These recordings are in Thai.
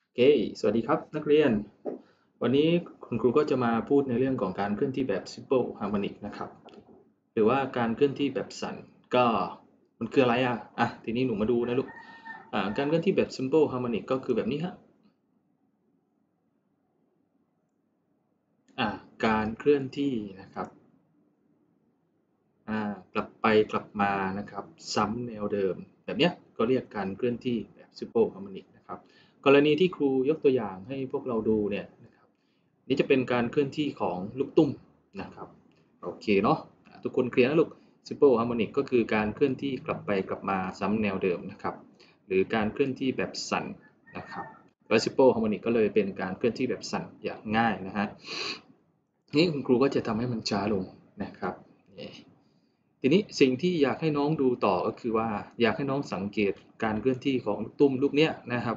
โอเคสวัสดีครับนักเรียนวันนี้คุณครูก็จะมาพูดในเรื่องของการเคลื่อนที่แบบ simple harmonic นะครับหรือว่าการเคลื่อนที่แบบสั่นก็มันคืออะไรทีนี้หนูมาดูนะลูกการเคลื่อนที่แบบ simple harmonic ก็คือแบบนี้ฮะการเคลื่อนที่นะครับกลับไปกลับมานะครับซ้ำแนวเดิมแบบเนี้ยก็เรียกการเคลื่อนที่แบบ simple harmonic นะครับกรณีที่ครูยกตัวอย่างให้พวกเราดูเนี่ยนะครับนี่จะเป็นการเคลื่อนที่ของลูกตุ้มนะครับโอเคเนาะทุกคนเคลียร์นะลูก simple harmonic ก็คือการเคลื่อนที่กลับไปกลับมาซ้ำแนวเดิมนะครับหรือการเคลื่อนที่แบบสั่นนะครับแล้ว simple harmonic ก็เลยเป็นการเคลื่อนที่แบบสั่นอย่างง่ายนะฮะนี่คุณครูก็จะทำให้มันช้าลงนะครับนี่ ทีนี้สิ่งที่อยากให้น้องดูต่อก็คือว่าอยากให้น้องสังเกตการเคลื่อนที่ของลูกตุ้มลูกเนี้ยนะครับ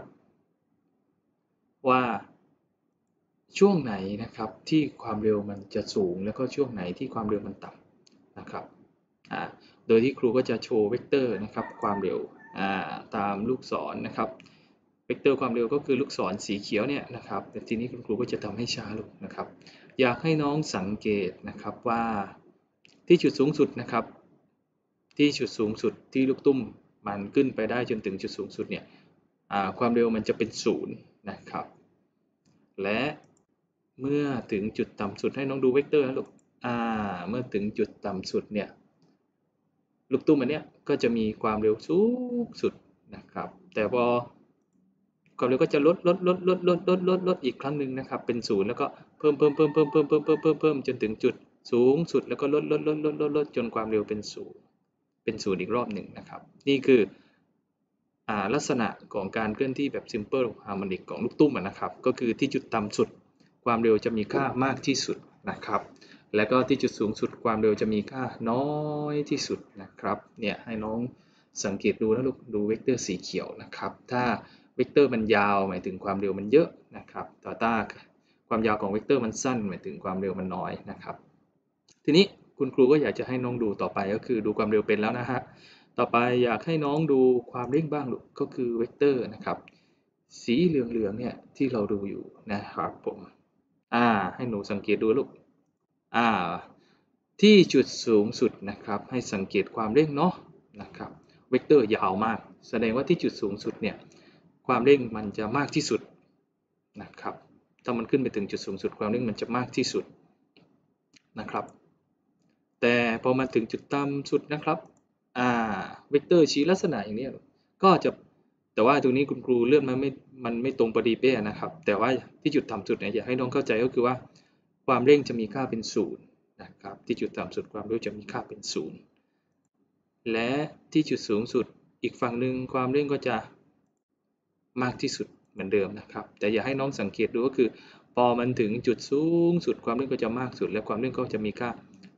ว่าช่วงไหนนะครับที่ความเร็วมันจะสูงแล้วก็ช่วงไหนที่ความเร็วมันต่ำนะครับโดยที่ครูก็จะโชว์เวกเตอร์นะครับความเร็วตามลูกศรนะครับเวกเตอร์ความเร็วก็คือลูกศรสีเขียวเนี่ยนะครับแต่ทีนี้คุณครูก็จะทำให้ช้าลงนะครับอยากให้น้องสังเกตนะครับว่าที่จุดสูงสุดนะครับที่จุดสูงสุดที่ลูกตุ้มมันขึ้นไปได้จนถึงจุดสูงสุดเนี่ยความเร็วมันจะเป็นศูนย์นะครับและเมื่อถึงจุดต่ำสุดให้น้องดูเวกเตอร์นะลูกเมื่อถึงจุดต่ำสุดเนี่ยลูกตุ้มอันเนี้ยก็จะมีความเร็วสูงสุดนะครับแต่พอความเร็วก็จะลดอีกครั้งหนึ่งนะครับเป็นศูนย์แล้วก็เพิ่มจนถึงจุดสูงสุดแล้วก็ลดจนความเร็วเป็นศูนย์อีกรอบหนึ่งนะครับนี่คือลักษณะของการเคลื่อนที่แบบ simple harmonic ของลูกตุ้มนะครับก็คือที่จุดต่ำสุดความเร็วจะมีค่ามากที่สุดนะครับแล้วก็ที่จุดสูงสุดความเร็วจะมีค่าน้อยที่สุดนะครับเนี่ยให้น้องสังเกตดูนะลูกดูเวกเตอร์สีเขียวนะครับถ้าเวกเตอร์มันยาวหมายถึงความเร็วมันเยอะนะครับแต่ถ้าความยาวของเวกเตอร์มันสั้นหมายถึงความเร็วมันน้อยนะครับทีนี้คุณครูก็อยากจะให้น้องดูต่อไปก็คือดูความเร็วเป็นแล้วนะฮะต่อไปอยากให้น้องดูความเร่งบ้างลูกก็คือเวกเตอร์นะครับสีเหลืองๆเนี่ยที่เราดูอยู่นะครับผมให้หนูสังเกตดูลูกอ่าที่จุดสูงสุดนะครับให้สังเกตความเร่งเนาะนะครับเวกเตอร์ยาวมากแสดงว่าที่จุดสูงสุดเนี่ยความเร่งมันจะมากที่สุดนะครับถ้ามันขึ้นไปถึงจุดสูงสุดความเร่งมันจะมากที่สุดนะครับแต่พอมาถึงจุดต่ำสุดนะครับอ่าเวกเตอร์ชี้ลักษณะอย่างนี้ก็จะแต่ว่าตรงนี้คุณครูเลื่อนมันไม่ตรงพอดีเป๊ะนะครับแต่ว่าที่จุดต่ำสุดเนี่ยอยากให้น้องเข้าใจก็คือว่าความเร่งจะมีค่าเป็นศูนย์นะครับที่จุดต่ำสุดความเร็วจะมีค่าเป็นศูนย์และที่จุดสูงสุดอีกฝั่งหนึ่งความเร่งก็จะมากที่สุดเหมือนเดิมนะครับแต่อยากให้น้องสังเกตดูก็คือพอมันถึงจุดสูงสุดความเร่งก็จะมากสุดและความเร่งก็จะมีค่า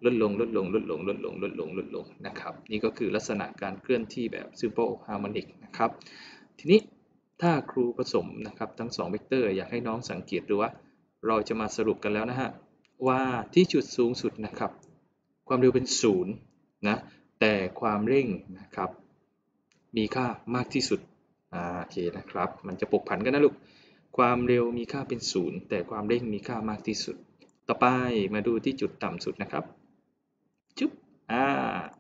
ลดลงนะครับนี่ก็คือลักษณะการเคลื่อนที่แบบ simple harmonic นะครับทีนี้ถ้าครูผสมนะครับทั้ง2เวกเตอร์อยากให้น้องสังเกตดูว่าเราจะมาสรุปกันแล้วนะฮะว่าที่จุดสูงสุดนะครับความเร็วเป็นศูนย์นะแต่ความเร่งนะครับมีค่ามากที่สุดโอเคนะครับมันจะปกผันกันนะลูกความเร็วมีค่าเป็นศูนย์แต่ความเร่งมีค่ามากที่สุดต่อไปมาดูที่จุดต่ำสุดนะครับจุ๊บอ่า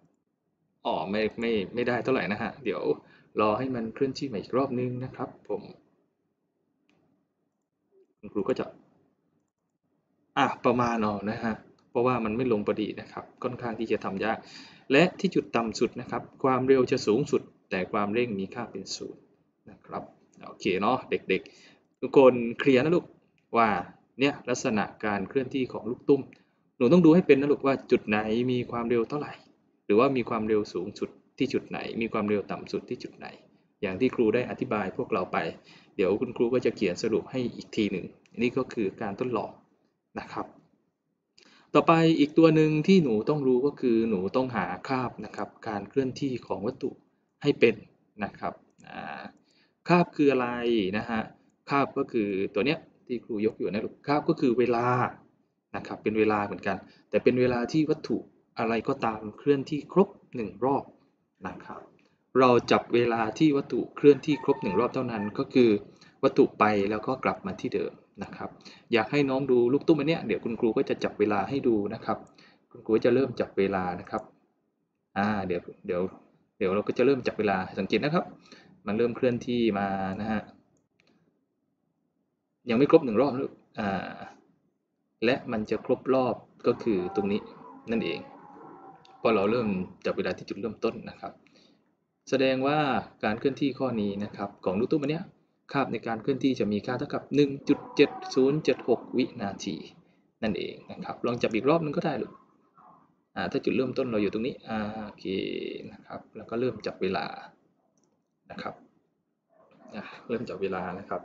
ไม่ได้เท่าไหร่นะฮะเดี๋ยวรอให้มันเคลื่อนที่มาอีกรอบนึงนะครับผมคุณครูก็จะประมาณนะฮะเพราะว่ามันไม่ลงพอดีนะครับค่อนข้างที่จะทำยากและที่จุดต่ำสุดนะครับความเร็วจะสูงสุดแต่ความเร่งมีค่าเป็นศูนย์นะครับโอเคเนาะเด็กๆทุกคนเคลียร์นะลูกว่าเนี่ยลักษณะการเคลื่อนที่ของลูกตุ้มหนูต้องดูให้เป็นนะลูกว่าจุดไหนมีความเร็วเท่าไหร่หรือว่ามีความเร็วสูงสุดที่จุดไหนมีความเร็วต่ำสุดที่จุดไหนอย่างที่ครูได้อธิบายพวกเราไปเดี๋ยวคุณครูก็จะเขียนสรุปให้อีกทีหนึ่งนี่ก็คือการทดลองนะครับต่อไปอีกตัวหนึ่งที่หนูต้องรู้ก็คือหนูต้องหาคาบนะครับการเคลื่อนที่ของวัตถุให้เป็นนะครับคาบคืออะไรนะฮะคาบก็คือตัวเนี้ยที่ครูยกอยู่นะลูกคาบก็คือเวลานะครับเป็นเวลาเหมือนกันแต่เป็นเวลาที่วัตถุอะไรก็ตามเคลื่อนที่ครบ1รอบนะครับเราจับเวลาที่วัตถุเคลื่อนที่ครบ1รอบเท่านั้นก็คือวัตถุไปแล้วก็กลับมาที่เดิมนะครับอยากให้น้องดูลูกตุ้มอันเนี้ยเดี๋ยวคุณครูก็จะจับเวลาให้ดูนะครับคุณครูจะเริ่มจับเวลานะครับเดี๋ยวเราก็จะเริ่มจับเวลาสังเกตนะครับมันเริ่มเคลื่อนที่มานะฮะยังไม่ครบ1 รอบนะและมันจะครบรอบก็คือตรงนี้นั่นเองพอเราเริ่มจับเวลาที่จุดเริ่มต้นนะครับแสดงว่าการเคลื่อนที่ข้อนี้นะครับของลูกตุ้มอันเนี้ยคาบในการเคลื่อนที่จะมีค่าเท่ากับ 1.7076 วินาทีนั่นเองนะครับลองจับอีกรอบนึงก็ได้ลูกถ้าจุดเริ่มต้นเราอยู่ตรงนี้โอเคนะครับแล้วก็เริ่มจับเวลานะครับเริ่มจับเวลานะครับ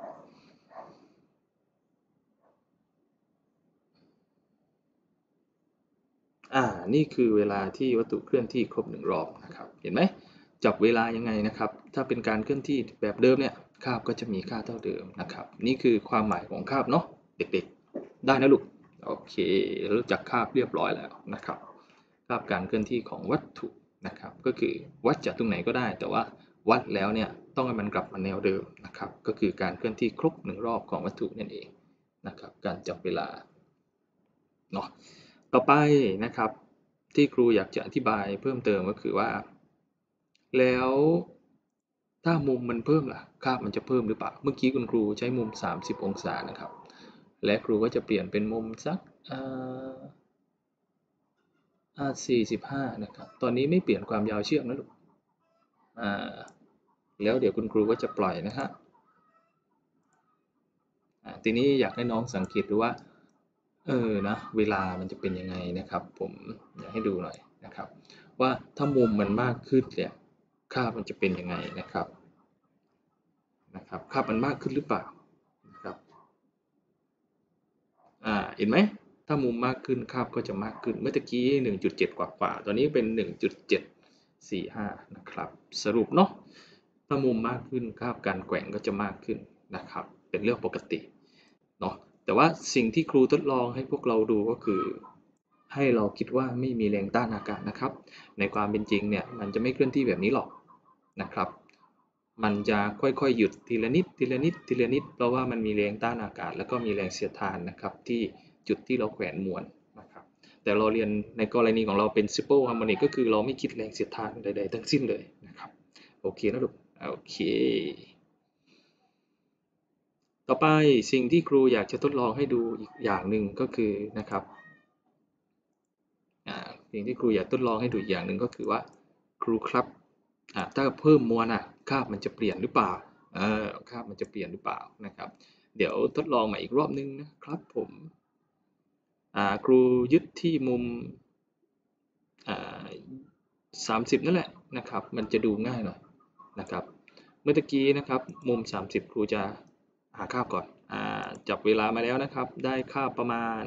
นี่คือเวลาที่วัตถุเคลื่อนที่ครบ1 รอบนะครับเห็นไหมจับเวลายังไงนะครับถ้าเป็นการเคลื่อนที่แบบเดิมเนี่ยคาบก็จะมีค่าเท่าเดิมนะครับนี่คือความหมายของคาบเนาะเด็กๆได้นะลูกโอเครู้จักคาบเรียบร้อยแล้วนะครับคาบการเคลื่อนที่ของวัตถุนะครับก็คือวัดจากตรงไหนก็ได้แต่ว่าวัดแล้วเนี่ยต้องให้มันกลับมาแนวเดิมนะครับก็คือการเคลื่อนที่ครบ1 รอบของวัตถุนั่นเองนะครับการจับเวลาเนาะต่อไปนะครับที่ครูอยากจะอธิบายเพิ่มเติมก็คือว่าแล้วถ้ามุมมันเพิ่มล่ะคาบมันจะเพิ่มหรือเปล่าเมื่อกี้คุณครูใช้มุม30 องศานะครับและครูก็จะเปลี่ยนเป็นมุมสัก45นะครับตอนนี้ไม่เปลี่ยนความยาวเชือกนะลูกแล้วเดี๋ยวคุณครูก็จะปล่อยนะฮะทีนี้อยากให้น้องสังเกตดูว่านะเวลามันจะเป็นยังไงนะครับผมอยากให้ดูหน่อยนะครับว่าถ้ามุมมันมากขึ้นเนี่ยค่ามันจะเป็นยังไงนะครับค่ามันมากขึ้นหรือเปล่านะครับเห็นไหมถ้ามุมมากขึ้นค่าก็จะมากขึ้นเมื่อกี้ 1.7 กว่าตอนนี้เป็น 1.745 นะครับสรุปเนาะถ้ามุมมากขึ้นค่าการแกว่งก็จะมากขึ้นนะครับเป็นเรื่องปกติเนาะแต่ว่าสิ่งที่ครูทดลองให้พวกเราดูก็คือให้เราคิดว่าไม่มีแรงต้านอากาศนะครับในความเป็นจริงเนี่ยมันจะไม่เคลื่อนที่แบบนี้หรอกนะครับมันจะค่อยๆหยุดทีละนิดทีละนิดทีละนิดเพราะว่ามันมีแรงต้านอากาศแล้วก็มีแรงเสียดทานนะครับที่จุดที่เราแขวนมวลนะครับแต่เราเรียนในกรณีของเราเป็น simple harmonic ก็คือเราไม่คิดแรงเสียดทานใดๆทั้งสิ้นเลยนะครับโอเคนะลูกโอเคต่อไปสิ่งที่ครูอยากจะทดลองให้ดูอีกอย่างหนึ่งก็คือนะครับสิ่งที่ครูอยากทดลองให้ดูอีกอย่างหนึ่งก็คือว่าครูครับถ้าเพิ่มมวลคาบมันจะเปลี่ยนหรือเปล่าคาบมันจะเปลี่ยนหรือเปล่านะครับเดี๋ยวทดลองใหม่อีกรอบนึงนะครับผมครูยึดที่มุม30นั่นแหละนะครับมันจะดูง่ายหน่อยนะครับเมื่อกี้นะครับมุม30ครูจะหาค่าก่อนจับเวลามาแล้วนะครับได้ค่าประมาณ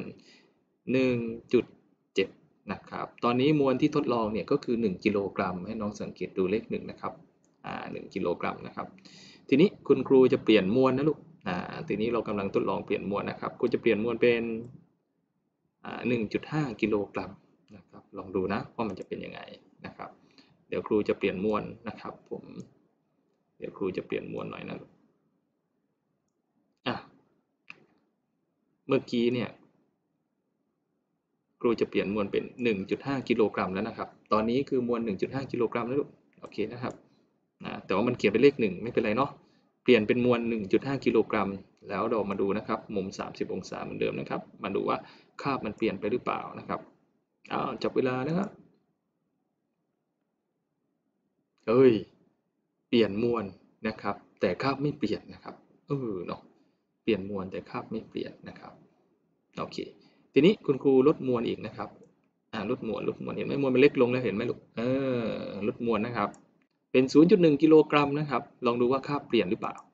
1.7 นะครับตอนนี้มวลที่ทดลองเนี่ยก็คือ1 กิโลกรัมให้น้องสังเกตดูเลข1นะครับ1 กิโลกรัมนะครับทีนี้คุณครูจะเปลี่ยนมวลนะลูกทีนี้เรากำลังทดลองเปลี่ยนมวลนะครับครูจะเปลี่ยนมวลเป็น1.5 กิโลกรัมนะครับลองดูนะว่ามันจะเป็นยังไงนะครับเดี๋ยวครูจะเปลี่ยนมวลนะครับผมเดี๋ยวครูจะเปลี่ยนมวลหน่อยนะเมื่อกี้เนี่ยครูจะเปลี่ยนมวลเป็น 1.5 กิโลกรัมแล้วนะครับตอนนี้คือมวล 1.5 กิโลกรัมแล้วลูกโอเคนะครับแต่ว่ามันเขียนเป็นเลข1ไม่เป็นไรเนาะเปลี่ยนเป็นมวล 1.5 กิโลกรัมแล้วเรามาดูนะครับมุม30 องศาเหมือนเดิมนะครับมาดูว่าคาบมันเปลี่ยนไปหรือเปล่านะครับจับเวลานะครับเปลี่ยนมวลนะครับแต่คาบไม่เปลี่ยนนะครับเนาะเปลี่ยนมวลแต่คาบไม่เปลี่ยนนะครับโอเคทีนี้คุณครูลดมวลอีกนะครับลดมวลเห็นไหมมวลมันเล็กลงแล้วเห็นไหมลูกลดมวลนะครับเป็น 0.1 กิโลกรัมนะครับลองดูว่าคาบเปลี่ยนหรือเปล่า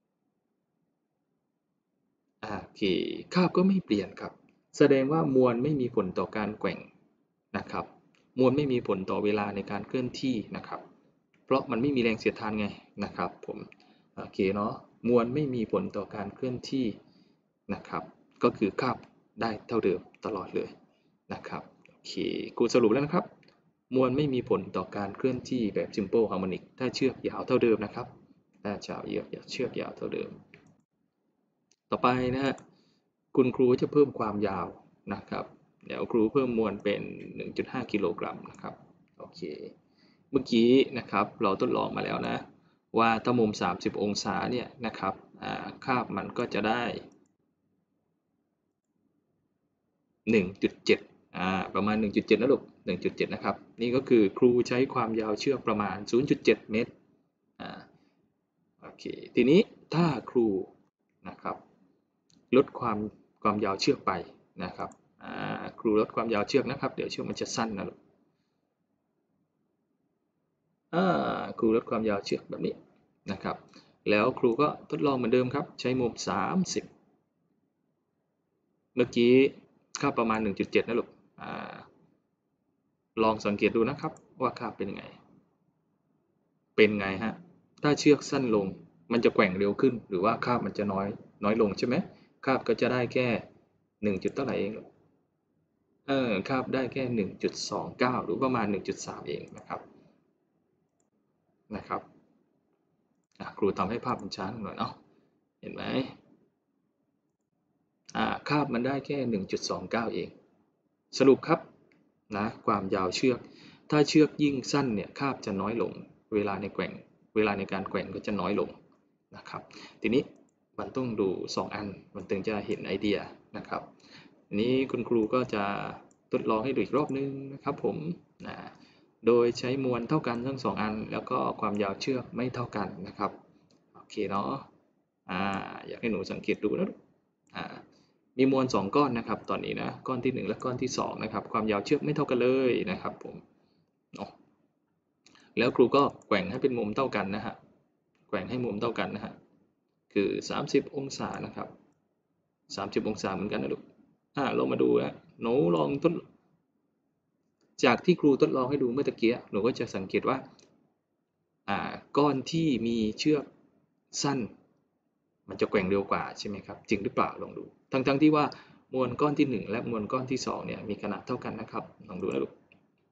โอเคคาบก็ไม่เปลี่ยนครับแสดงว่ามวลไม่มีผลต่อการแกว่งนะครับมวลไม่มีผลต่อเวลาในการเคลื่อนที่นะครับเพราะมันไม่มีแรงเสียดทานไงนะครับผมโอเคเนาะมวลไม่มีผลต่อการเคลื่อนที่นะครับก็คือคาบได้เท่าเดิมตลอดเลยนะครับโอเคครูสรุปแล้วนะครับมวลไม่มีผลต่อการเคลื่อนที่แบบ simple harmonic ถ้าเชือกยาวเท่าเดิมนะครับถ้าเชือกยาวเท่าเดิมต่อไปนะฮะคุณครูจะเพิ่มความยาวนะครับเดี๋ยวครูเพิ่มมวลเป็น 1.5 กิโลกรัมนะครับโอเคเมื่อกี้นะครับเราทดลองมาแล้วนะว่าถ้ามุม30องศาเนี่ยนะครับคาบมันก็จะได้ 1.7ประมาณ 1.7 นะลูก 1.7 นะครับนี่ก็คือครูใช้ความยาวเชือกประมาณ 0.7 เมตรโอเคทีนี้ถ้าครูนะครับลดความยาวเชือกไปนะครับครูลดความยาวเชือกนะครับเดี๋ยวเชือกมันจะสั้นนะลูกครูลดความยาวเชือกแบบนี้นะครับแล้วครูก็ทดลองเหมือนเดิมครับใช้มุม30เมื่อกี้ค่าประมาณ 1.7 นะลูกลองสังเกตดูนะครับว่าค่าเป็นยังไงเป็นไงฮะถ้าเชือกสั้นลงมันจะแกว่งเร็วขึ้นหรือว่าคาบมันจะน้อยลงใช่ไหมคาบก็จะได้แค่1จุดเท่าไหร่เองคาบได้แค่1.29หรือประมาณ1.3เองนะครับครูทำให้ภาพมันช้าหน่อยเนาะเห็นไหมคาบมันได้แค่1.29เองสรุปครับนะความยาวเชือกถ้าเชือกยิ่งสั้นเนี่ยคาบจะน้อยลงเวลาในการแกว่งก็จะน้อยลงนะครับทีนี้มันต้องดู2อันมันถึงจะเห็นไอเดียนะครับนี้คุณครูก็จะทดลองให้ดูอีกรอบนึงนะครับผมนะโดยใช้มวลเท่ากันทั้ง2อันแล้วก็ความยาวเชือกไม่เท่ากันนะครับโอเคเนาะอยากให้หนูสังเกตดูนะมีมวล2ก้อนนะครับตอนนี้นะก้อนที่1และก้อนที่2นะครับความยาวเชือกไม่เท่ากันเลยนะครับผมแล้วครูก็แกว่งให้เป็นมุมเท่ากันนะฮะแกว่งให้มุมเท่ากันนะฮะคือ30องศานะครับ30องศาเหมือนกันนะลูกเรามาดูนะหนูลองจากที่ครูทดลองให้ดูเมื่อตะกี้หนูก็จะสังเกตว่าก้อนที่มีเชือกสั้นมันจะแกว่งเร็วกว่าใช่ไหมครับจริงหรือเปล่าลองดูทั้งที่ว่ามวลก้อนที่1และมวลก้อนที่2เนี่ยมีขนาดเท่ากันนะครับลองดูนะลูก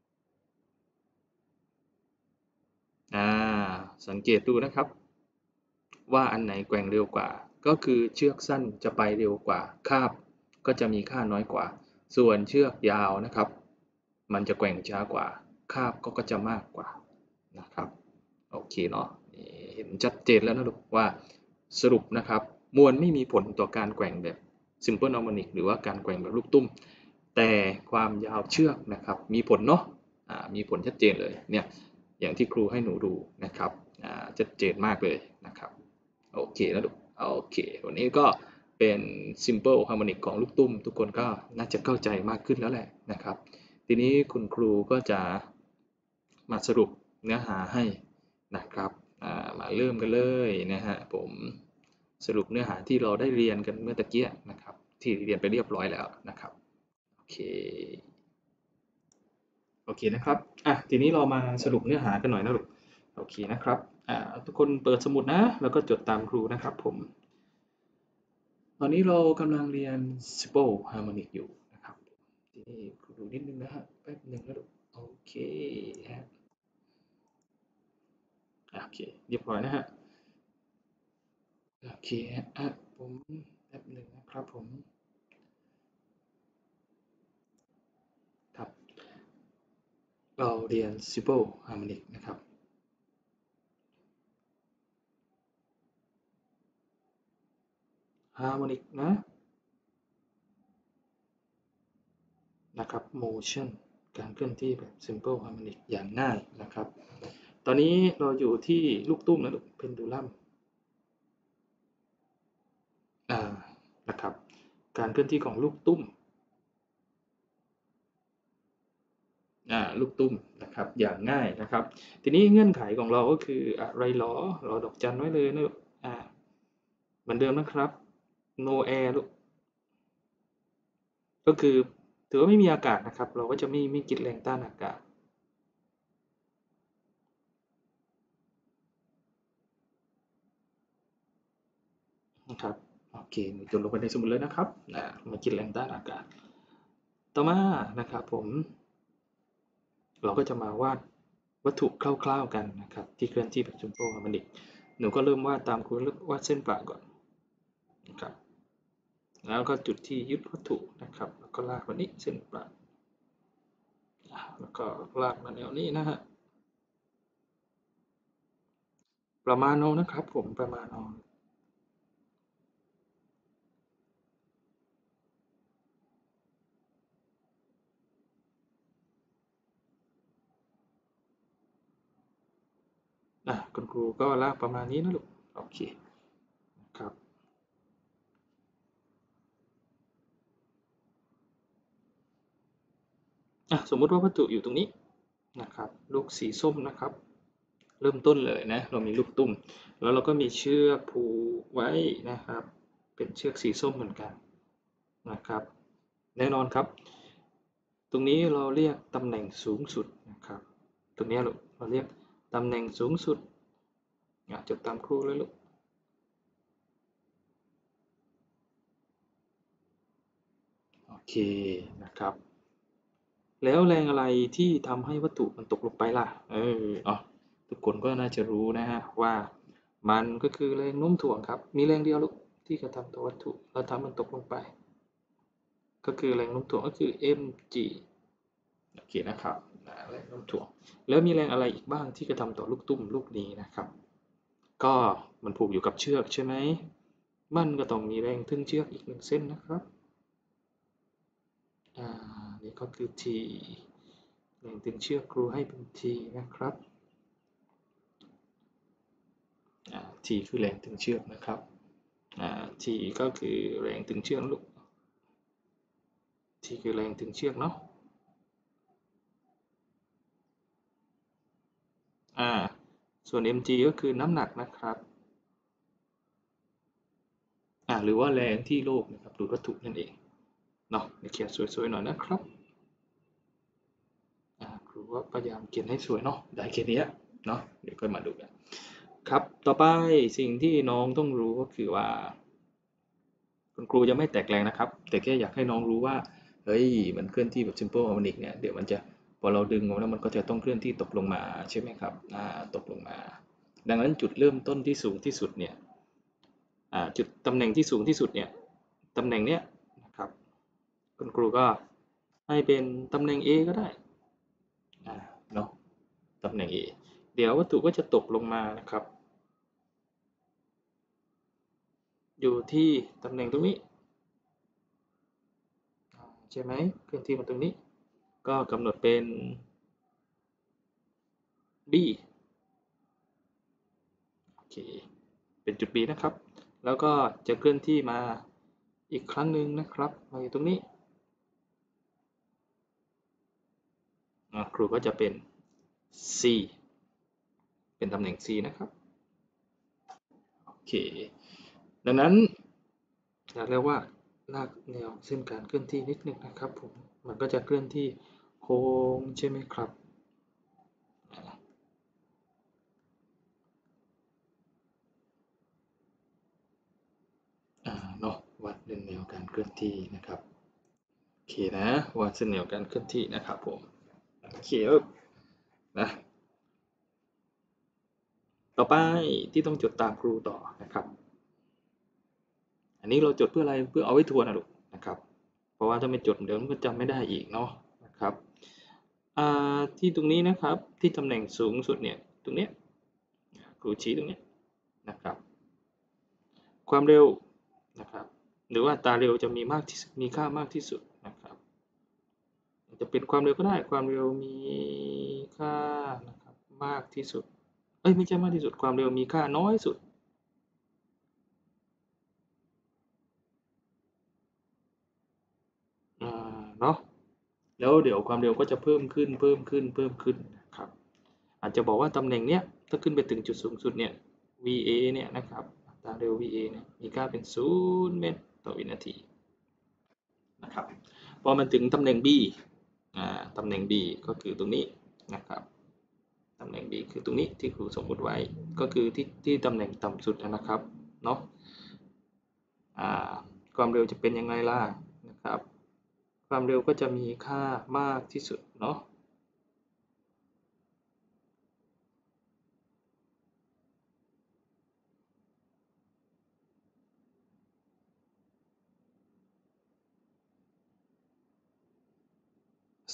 สังเกตดูนะครับว่าอันไหนแกว่งเร็วกว่าก็คือเชือกสั้นจะไปเร็วกว่าคาบก็จะมีค่าน้อยกว่าส่วนเชือกยาวนะครับมันจะแกว่งช้ากว่าคาบก็จะมากกว่านะครับโอเคเนาะเห็นชัดเจนแล้วนะลูกว่าสรุปนะครับมวลไม่มีผลต่อการแกว่งแบบ Simple Harmonic หรือว่าการแกว่งแบบลูกตุ้มแต่ความยาวเชือกนะครับมีผลเนาะมีผลชัดเจนเลยเนี่ยอย่างที่ครูให้หนูดูนะครับชัดเจนมากเลยนะครับโอเคนะลูกโอเควันนี้ก็เป็น Simple Harmonic ของลูกตุ้มทุกคนก็น่าจะเข้าใจมากขึ้นแล้วแหละนะครับทีนี้คุณครูก็จะมาสรุปเนื้อหาให้นะครับมาเริ่มกันเลยนะฮะผมสรุปเนื้อหาที่เราได้เรียนกันเมื่อตะกี้นะครับที่เรียนไปเรียบร้อยแล้วนะครับโอเคนะครับทีนี้เรามาสรุปเนื้อหากันหน่อยนะลูกโอเคนะครับทุกคนเปิดสมุดนะแล้วก็จดตามครูนะครับผมตอนนี้เรากำลังเรียน Simple Harmonic อยู่นะครับทีนี้ครูดูนิดนึงนะฮะแป๊บนึงนะลูกโอเคโอเคเรียบร้อยนะฮะโอเคผมแป๊บนึงนะครับผมครับเราเรียน Simple Harmonic นะครับ Harmonic นะครับ Motion การเคลื่อนที่แบบ Simple Harmonic อย่างง่ายนะครับตอนนี้เราอยู่ที่ลูกตุ้มนะลูก Pendulum นะครับการเคลื่อนที่ของลูกตุ้มลูกตุ้มนะครับอย่างง่ายนะครับทีนี้เงื่อนไขของเราก็คืออะไรหรอเราดอกจันไว้เลยนะเหมือนเดิมนะครับ no air ลูกก็คือถือว่าไม่มีอากาศนะครับเราก็จะไม่คิดแรงต้านอากาศนะครับโอเคจดลงไปในสมุดเลยนะครับไม่คิดแรงต้านอากาศต่อมานะครับผมเราก็จะมาวาดวัตถุคร่าวๆกันนะครับที่เคลื่อนที่แบบ Simple Harmonic หนูก็เริ่มวาดตามครูวาดเส้นประก่อนนะครับแล้วก็จุดที่ยึดวัตถุนะครับแล้วก็ลากมานี้เส้นปลายแล้วก็ลากมาแนวนี้นะฮะประมาณเอานะครับผมประมาณเอาคุณครูก็ลากประมาณนี้นะลูกโอเคครับสมมุติว่าวัตถุอยู่ตรงนี้นะครับลูกสีส้มนะครับเริ่มต้นเลยนะเรามีลูกตุ้มแล้วเราก็มีเชือกผูกไว้นะครับเป็นเชือกสีส้มเหมือนกันนะครับแน่นอนครับตรงนี้เราเรียกตำแหน่งสูงสุดนะครับตรงนี้เราเรียกตำแหน่งสูงสุดจดตามครูเลยลูกโอเคนะครับแล้วแรงอะไรที่ทำให้วัตถุมันตกลงไปล่ะทุกคนก็น่าจะรู้นะฮะว่ามันก็คือแรงโน้มถ่วงครับมีแรงเดียวลูกที่กระทำต่อวัตถุแล้วทำมันตกลงไปก็คือแรงโน้มถ่วงก็คือ mg โอเคนะครับแรงโน้มถ่วงแล้วมีแรงอะไรอีกบ้างที่กระทำต่อลูกตุ้มลูกนี้นะครับก็มันผูกอยู่กับเชือกใช่ไหมมันก็ต้องมีแรงทึงเชือกอีก1เส้นนะครับนี่ก็คือ T แรงตึงเชือกครูให้เป็น T นะครับ T คือแรงตึงเชือกนะครับT ก็คือแรงตึงเชือกลูก T คือแรงตึงเชือกเนาะส่วน mg ก็คือน้ำหนักนะครับหรือว่าแรงที่โลกนะครับดูดวัตถุนั่นเองเนาะเขียนสวยๆหน่อยนะครับครูว่าพยายามเขียนให้สวยเนาะได้แค่นี้เนาะเดี๋ยวค่อยมาดูกันครับต่อไปสิ่งที่น้องต้องรู้ก็คือว่าคุณครูจะไม่แตกแรงนะครับแต่แค่อยากให้น้องรู้ว่าเฮ้ยมันเคลื่อนที่แบบ simple harmonic เนี่ยเดี๋ยวมันจะพอเราดึงออกแล้วมันก็จะต้องเคลื่อนที่ตกลงมาใช่ไหมครับตกลงมาดังนั้นจุดเริ่มต้นที่สูงที่สุดเนี่ยจุดตำแหน่งที่สูงที่สุดเนี่ยตำแหน่งเนี้ยนะครับคุณครูก็ให้เป็นตำแหน่ง A ก็ได้เนาะตำแหน่ง A เดี๋ยววัตถุก็จะตกลงมานะครับอยู่ที่ตำแหน่งตรงนี้ใช่ไหมเคลื่อนที่มาตรงนี้ก็กำหนดเป็น B โอเคเป็นจุด B นะครับแล้วก็จะเคลื่อนที่มาอีกครั้งหนึ่งนะครับมาอยู่ตรงนี้ครูก็จะเป็น C เป็นตำแหน่ง C นะครับโอเคดังนั้นอยากเรียกว่าลากแนวเส้นการเคลื่อนที่นิดนึงนะครับผมมันก็จะเคลื่อนที่โค้งใช่ไหมครับเนาะวัดเป็นแนวการเคลื่อนที่นะครับโอเคนะวัดเส้นแนวการเคลื่อนที่นะครับผมโอเคนะต่อไปที่ต้องจดตามครูต่อนะครับอันนี้เราจดเพื่ออะไรเพื่อเอาไว้ทวนนะลูกนะครับเพราะว่าถ้าไม่จดเดี๋ยวมันก็จำไม่ได้อีกเนาะนะครับที่ตรงนี้นะครับที่ตำแหน่งสูงสุดเนี่ยตรงนี้ครูชี้ตรงนี้นะครับความเร็วนะครับหรือว่าอัตราเร็วจะมีมากที่มีค่ามากที่สุดนะครับจะเป็นความเร็วก็ได้ความเร็วมีค่านะครับมากที่สุดไม่ใช่มากที่สุดความเร็วมีค่าน้อยสุดเนาะแล้วเดี๋ยวความเร็วก็จะเพิ่มขึ้นเพิ่มขึ้นเพิ่มขึ้นนะครับอาจจะบอกว่าตำแหน่งเนี้ยถ้าขึ้นไปถึงจุดสูงสุดเนี่ย VA เนี่ยนะครับอัตราเร็ว VA เนี่ยมีค่าเป็น0เมตรต่อวินาทีนะครับพอมันถึงตำแหน่ง B ตำแหน่ง B ก็คือตรงนี้นะครับตำแหน่ง B คือตรงนี้ที่ครูสมมุติไว้ก็คือที่ตำแหน่งต่ำสุดนะครับเนาะความเร็วจะเป็นยังไงล่ะนะครับความเร็วก็จะมีค่ามากที่สุดเนาะ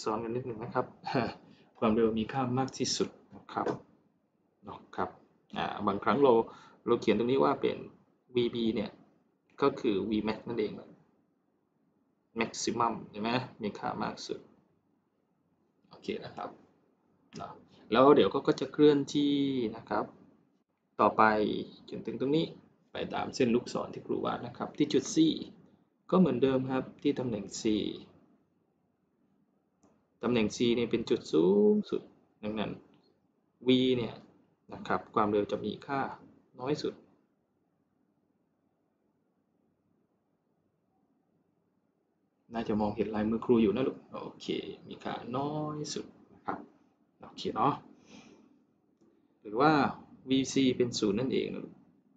ซ้อนกันนิดหนึ่งนะครับ ความเร็วมีค่ามากที่สุดนะครับบางครั้งเราเขียนตรงนี้ว่าเป็น VB เนี่ยก็คือ Vmax นั่นเอง maximum ใช่ไหมมีค่ามากสุดโอเคนะครับแล้วเดี๋ยวก็จะเคลื่อนที่นะครับต่อไปจนถึงตรงนี้ไปตามเส้นลูกศรที่ครูวาดนะครับที่จุด C ก็เหมือนเดิมครับที่ตำแหน่ง C ตำแหน่ง C เนี่ยเป็นจุดสูงสุดดังนั้น V เนี่ยนะครับความเร็วจะมีค่าน้อยสุดน่าจะมองเห็นลายมือครูอยู่นะลูกโอเคมีค่าน้อยสุดนะครับโอเคเนาะหรือว่า VC เป็น0นั่นเองนะลูก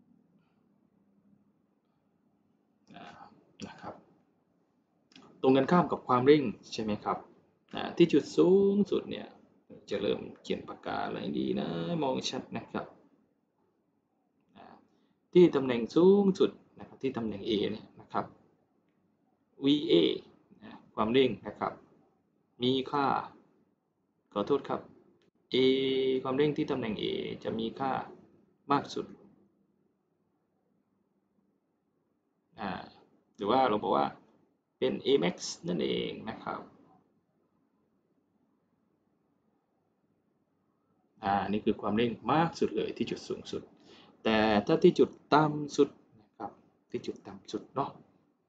นะครับตรงกันข้ามกับความเร่งใช่ไหมครับที่จุดสูงสุดเนี่ยจะเริ่มเขียนปากกาอะไรดีนะมองชัดนะครับที่ตำแหน่งสูงสุดนะครับที่ตำแหน่ง A เนี่ยนะครับ VA ความเร่งนะครับมีค่าขอโทษครับ A ความเร่งที่ตำแหน่ง A จะมีค่ามากสุดหรือว่าเราบอกว่าเป็น Amax นั่นเองนะครับนี่คือความเร่งมากสุดเลยที่จุดสูงสุดแต่ถ้าที่จุดต่ำสุดนะครับที่จุดต่ำสุดเนาะ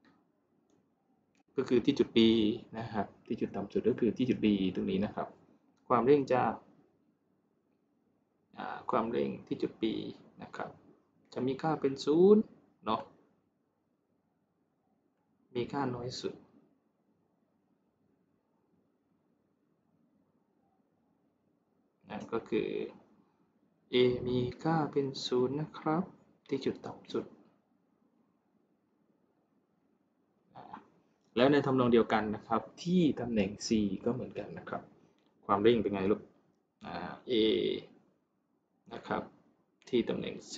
ก็คือที่จุด B นะครับที่จุดต่ำสุดก็คือที่จุด B ตรงนี้นะครับความเร่งจะความเร่งที่จุด B นะครับจะมีค่าเป็น0เนาะมีค่าน้อยสุดนั่นก็คือ A มีค่าเป็น0นะครับที่จุดต่ำสุดแล้วในทำนองเดียวกันนะครับที่ตำแหน่ง C ก็เหมือนกันนะครับความเร่งเป็นไงลูกA นะครับที่ตำแหน่ง C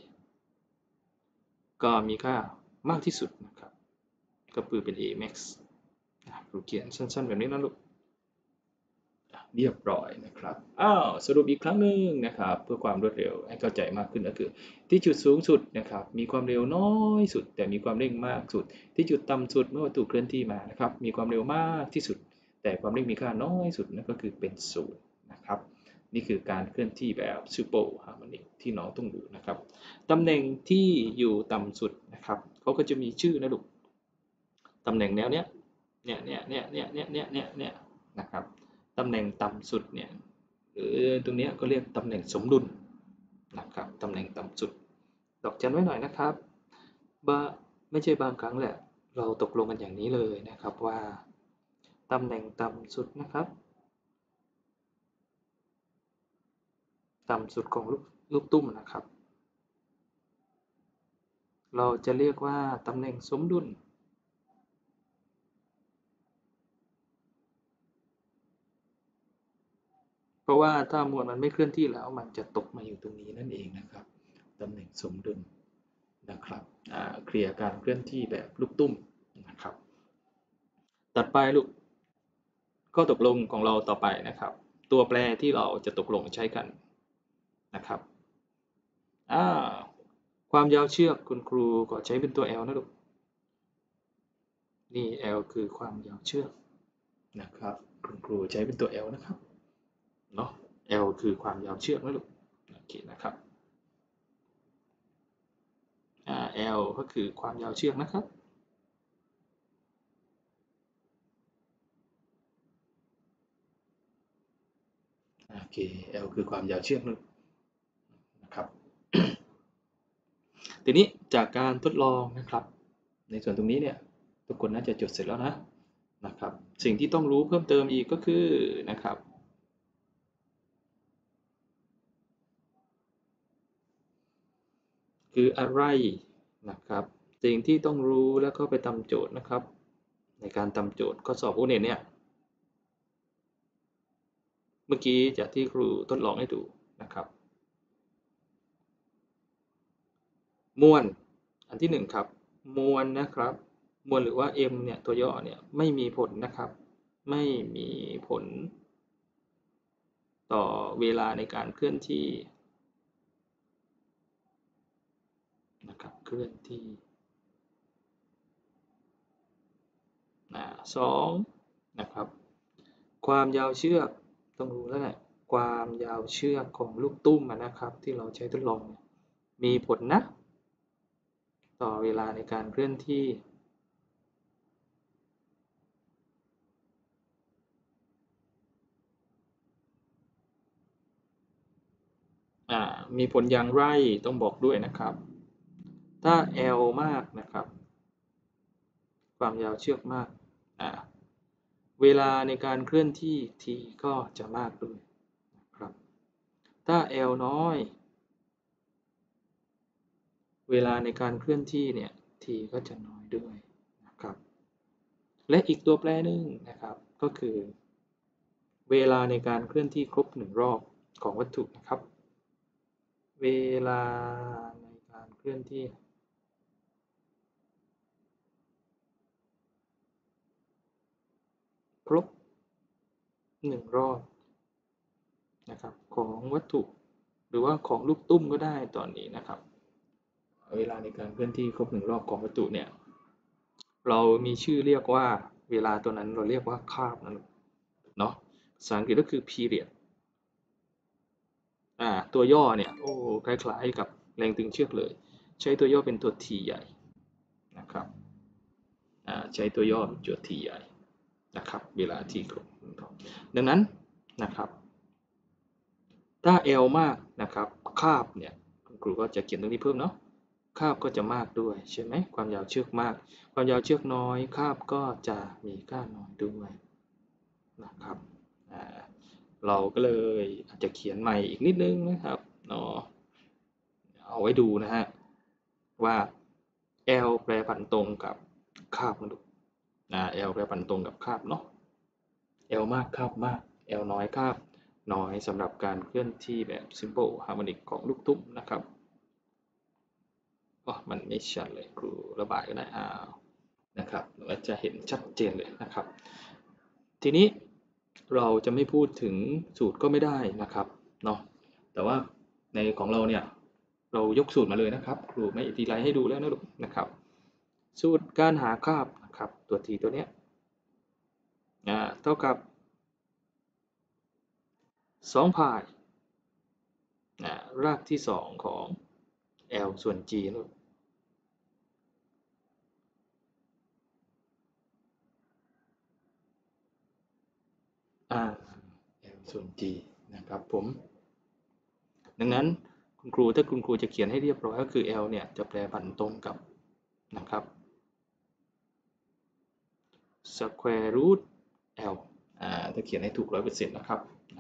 ก็มีค่ามากที่สุดนะครับก็คือเป็น A max ครูเขียนสั้นๆแบบนี้นะลูกเรียบร้อยนะครับสรุปอีกครั้งหนึ่งนะครับเพื่อความรวดเร็วให้เข้าใจมากขึ้นก็คือที่จุดสูงสุดนะครับมีความเร็วน้อยสุดแต่มีความเร่งมากสุดที่จุดต่ำสุดเมื่อวัตถุเคลื่อนที่มานะครับมีความเร็วมากที่สุดแต่ความเร่งมีค่าน้อยสุดนั่นก็คือเป็น0นะครับนี่คือการเคลื่อนที่แบบ Super Harmonic ที่น้องต้องรู้นะครับตำแหน่งที่อยู่ต่ำสุดนะครับเขาก็จะมีชื่อนะลูกตำแหน่งแนวเนี้ยนะครับตำแหน่งต่ำสุดเนี่ยหรือตรงนี้ก็เรียกตำแหน่งสมดุลนะครับตำแหน่งต่ำสุดดอกจันไว้หน่อยนะครับไม่ใช่บางครั้งแหละเราตกลงกันอย่างนี้เลยนะครับว่าตำแหน่งต่ำสุดนะครับต่ำสุดของลูกตุ้มนะครับเราจะเรียกว่าตำแหน่งสมดุลเพราะว่าถ้ามวลมันไม่เคลื่อนที่แล้วมันจะตกมาอยู่ตรงนี้นั่นเองนะครับตำแหน่งสมดุลนะครับเคลียร์การเคลื่อนที่แบบลูกตุ้มนะครับตัดไปลูกข้อตกลงของเราต่อไปนะครับตัวแปรที่เราจะตกลงใช้กันนะครับความยาวเชือกคุณครูก็ใช้เป็นตัว L นะลูกนี่ L คือความยาวเชือกนะครับคุณครูใช้เป็นตัว L นะครับเนาะ L คือความยาวเชือกนะลูกโอเคนะครับL ก็คือความยาวเชือกนะครับโอเค L คือความยาวเชือกนะครับทีนี้จากการทดลองนะครับในส่วนตรงนี้เนี่ยทุกคนน่าจะจดเสร็จแล้วนะครับสิ่งที่ต้องรู้เพิ่มเติมอีกก็คือนะครับคืออะไรนะครับสิ่งที่ต้องรู้แล้วก็ไปทำโจทย์นะครับในการทำโจทย์ข้อสอบโอเน็ตเนี่ยเมื่อกี้จากที่ครูทดลองให้ดูนะครับมวลอันที่1ครับมวลนะครับมวลหรือว่า m เนี่ยตัวย่อเนี่ยไม่มีผลนะครับไม่มีผลต่อเวลาในการเคลื่อนที่นะครับเคลื่อนที่สองนะครับความยาวเชือกต้องรู้แล้วแหละความยาวเชือกของลูกตุ้มนะครับที่เราใช้ทดลองมีผลนะต่อเวลาในการเคลื่อนที่มีผลอย่างไรต้องบอกด้วยนะครับถ้า L มากนะครับความยาวเชือกมากเวลาในการเคลื่อนที่ t ก็จะมากด้วยนะครับถ้า L น้อยเวลาในการเคลื่อนที่เนี่ย t ก็จะน้อยด้วยนะครับและอีกตัวแปรหนึ่งนะครับก็คือเวลาในการเคลื่อนที่ครบ1รอบของวัตถุนะครับเวลาในการเคลื่อนที่ครบ1รอบนะครับของวัตถุหรือว่าของลูกตุ้มก็ได้ตอนนี้นะครับเวลาในการเคลื่อนที่ครบ1รอบของวัตถุเนี่ยเรามีชื่อเรียกว่าเวลาตัวนั้นเราเรียกว่าคาบนั่นเนาะภาษาอังกฤษก็คือ period ตัวย่อเนี่ยโอ้คล้ายๆกับแรงตึงเชือกเลยใช้ตัวย่อเป็นตัว T ใหญ่นะครับใช้ตัวย่อเป็นตัว T ใหญ่นะครับเวลาที่ครบดังนั้นนะครับถ้า L มากนะครับคาบเนี่ยคุณครูก็จะเขียนตรงนี้เพิ่มเนาะคาบก็จะมากด้วยใช่ไหมความยาวเชือกมากความยาวเชือกน้อยคาบก็จะมีค่าน้อยด้วยนะครับเราก็เลยอาจจะเขียนใหม่อีกนิดนึงนะครับเนาะเอาไว้ดูนะฮะว่า L แปรผันตรงกับคาบมาดูL แปรผันตรงกับคาบเนาะ L มากคาบมาก L น้อยคาบน้อยสำหรับการเคลื่อนที่แบบ simple harmonic ของลูกตุ้มนะครับมันไม่ชัดเลยครูระบายก็ได้นะครับเราจะเห็นชัดเจนเลยนะครับทีนี้เราจะไม่พูดถึงสูตรก็ไม่ได้นะครับเนาะแต่ว่าในของเราเนี่ยเรายกสูตรมาเลยนะครับครูไม่อธิบายให้ดูแล้วนะลูกนะครับสูตรการหาคาบนะครับตัวทีตัวเนี้ยเท่ากับ2 พายรากที่2ของ L ส่วน G ลูกL ส่วน G นะครับผมดังนั้นคุณครูถ้าคุณครูจะเขียนให้เรียบร้อยก็คือ L เนี่ยจะแปรผันตรงกับนะครับ square root L ถ้าเขียนให้ถูก 100% นะครับ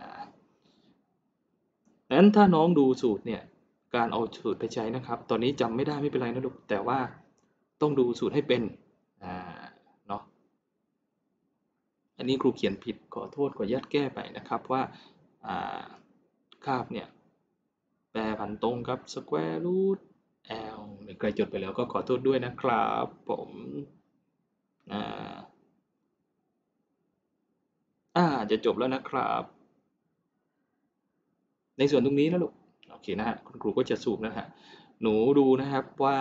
ดังนั้นถ้าน้องดูสูตรเนี่ยการเอาสูตรไปใช้นะครับตอนนี้จำไม่ได้ไม่เป็นไรนะลูกแต่ว่าต้องดูสูตรให้เป็นเนาะอันนี้ครูเขียนผิดขอโทษขออนุญาตแก้ไปนะครับว่าคาบเนี่ยแปรผันตรงกับ square root L ใครจดไปแล้วก็ขอโทษด้วยนะครับผมจะจบแล้วนะครับในส่วนตรงนี้นะลูกโอเคนะฮะคุณครูก็จะสูบนะฮะหนูดูนะครับว่า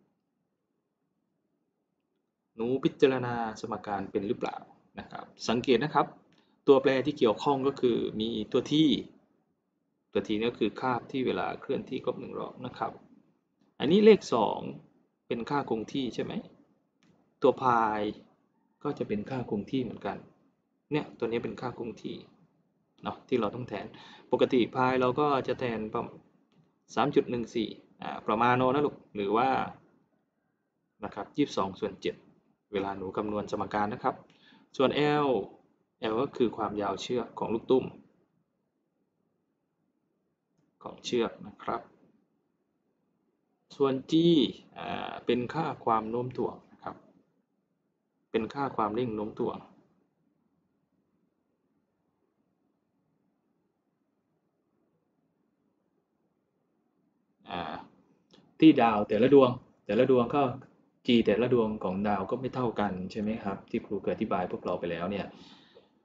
หนูพิจารณาสมการเป็นหรือเปล่านะครับสังเกตนะครับตัวแปรที่เกี่ยวข้องก็คือมีตัวที่นี่ก็คือคาบที่เวลาเคลื่อนที่ครบ1รอบนะครับอันนี้เลข2เป็นค่าคงที่ใช่ไหมตัวพายก็จะเป็นค่าคงที่เหมือนกันเนี่ยตัวนี้เป็นค่าคงที่เนาะที่เราต้องแทนปกติพายเราก็จะแทน3.14ประมาณนะลูกหรือว่านะครับ22/7เวลาหนูคำนวณสมการนะครับส่วน L ก็คือความยาวเชือกของลูกตุ้มของเชือกนะครับส่วน G เป็นค่าความโน้มถ่วงนะครับเป็นค่าความเร่งโน้มถ่วงที่ดาวแต่ละดวงก็ G แต่ละดวงของดาวก็ไม่เท่ากันใช่ไหมครับที่ครูเคยอธิบายพวกเราไปแล้วเนี่ย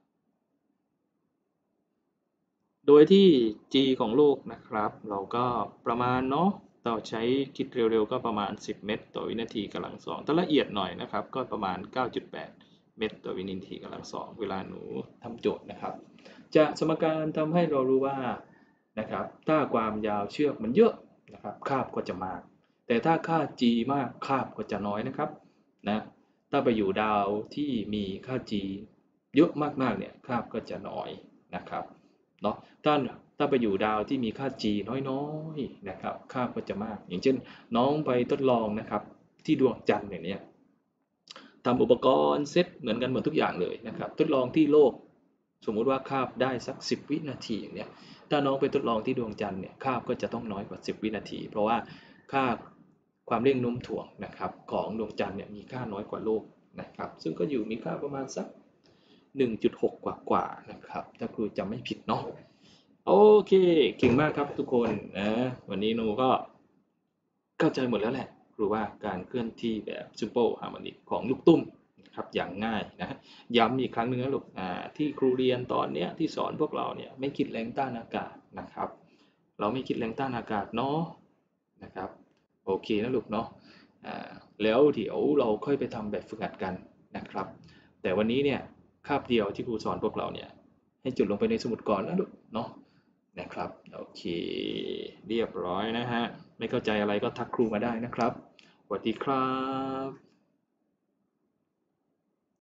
โดยที่ g ของลูกนะครับเราก็ประมาณเนาะเราใช้คิดเร็วๆก็ประมาณ10เมตรต่อวินาทีกำลังสองถ้าละเอียดหน่อยนะครับก็ประมาณ 9.8 เมตรต่อวินาทีกำลังสองเวลาหนูทำโจทย์นะครับจะสมการทำให้เรารู้ว่านะครับถ้าความยาวเชือกมันเยอะนะครับคาบก็จะมากแต่ถ้าค่า g มากคาบก็จะน้อยนะครับนะถ้าไปอยู่ดาวที่มีค่า g เยอะมากๆเนี่ยคาบก็จะน้อยนะครับเนาะถ้าไปอยู่ดาวที่มีค่า g น้อยๆนะครับคาบก็จะมากอย่างเช่นน้องไปทดลองนะครับที่ดวงจันทร์อย่างเนี้ยทำอุปกรณ์เซตเหมือนกันหมดทุกอย่างเลยนะครับทดลองที่โลกสมมุติว่าคาบได้สัก10วินาทีอย่างเนี้ยถ้าน้องไปทดลองที่ดวงจันทร์เนี่ยคาบก็จะต้องน้อยกว่า10วินาทีเพราะว่าค่าความเร่งโน้มถ่วงนะครับของดวงจันทร์เนี่ยมีค่าน้อยกว่าโลกนะครับซึ่งก็อยู่มีค่าประมาณสัก 1.6 กว่าๆนะครับถ้าครูจำไม่ผิดเนาะโอเคเก่งมากครับทุกคนนะวันนี้หนูก็เข้าใจหมดแล้วแหละครูว่าการเคลื่อนที่แบบ simple harmonic ของลูกตุ้มนะครับอย่างง่ายนะย้ำอีกครั้งหนึ่งนะลูกที่ครูเรียนตอนเนี้ยที่สอนพวกเราเนี่ยไม่คิดแรงต้านอากาศนะครับเราไม่คิดแรงต้านอากาศเนาะนะครับโอเคนะลูกเนาะแล้วเดี๋ยวเราค่อยไปทำแบบฝึกหัดกันนะครับแต่วันนี้เนี่ยคาบเดียวที่ครูสอนพวกเราเนี่ยให้จดลงไปในสมุดก่อนนะลูกเนาะนะครับโอเคเรียบร้อยนะฮะไม่เข้าใจอะไรก็ทักครูมาได้นะครับสวัสดีครับ